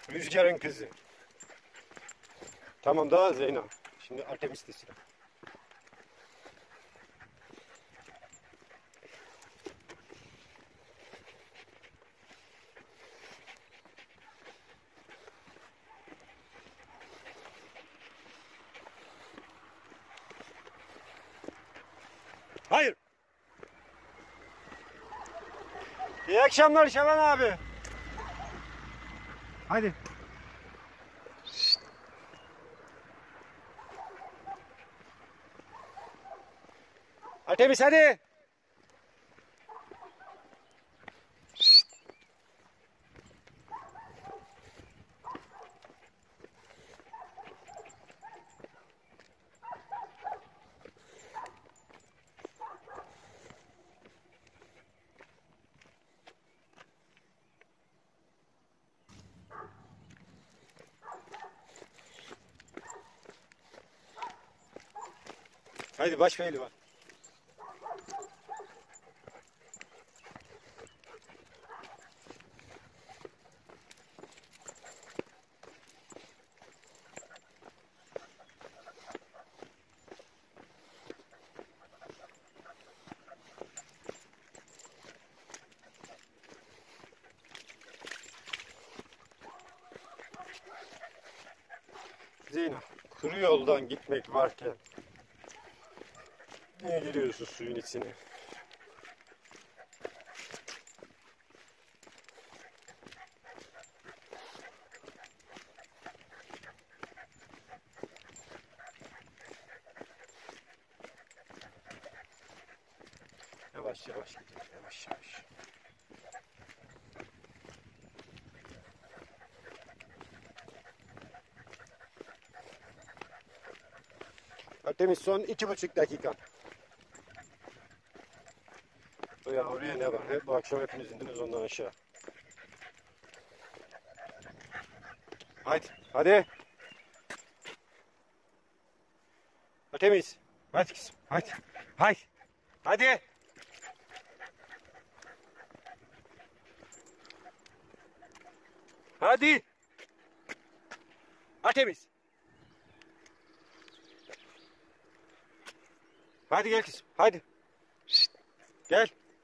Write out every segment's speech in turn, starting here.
Rüzgarın kızı. Tamam daha Zeyno. Şimdi Artemis'te sıra. Hayır. İyi akşamlar Şaban abi. Hadi. Artemis hadi. Haydi baş feyli var. Zeyno, kuru yoldan gitmek varken niye giriyorsun suyun içine? Yavaş yavaş gidiyor, yavaş yavaş. Artemis son 2,5 dakika. Oraya ne var? Bu akşam hepiniz indiniz ondan aşağı. Hadi, hadi. Artemis, hadi kızım, hadi, hadi, hadi. Hadi. Artemis. Hadi gel kızım, hadi. Şişt. Gel.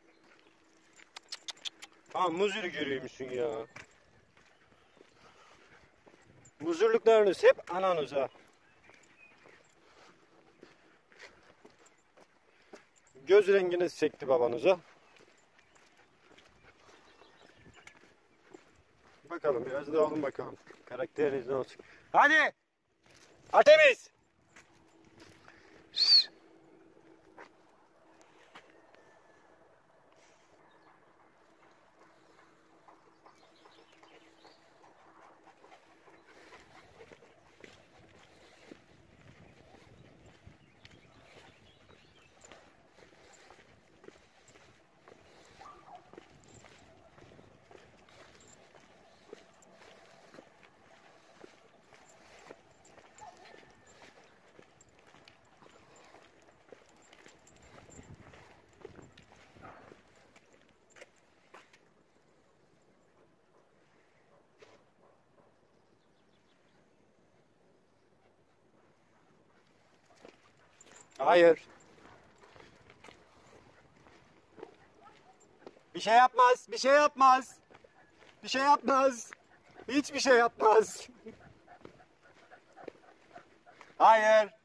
Aa, muzuru görüyormuşsun ya. Muzurluklarınız hep ananıza. Göz renginiz sekti babanıza. Bakalım biraz daha alın bakalım. Karakteriniz ne olacak? Hadi! Artemis! Şşş. Hayır. Bir şey yapmaz, bir şey yapmaz. Bir şey yapmaz. Hiçbir şey yapmaz. Hayır.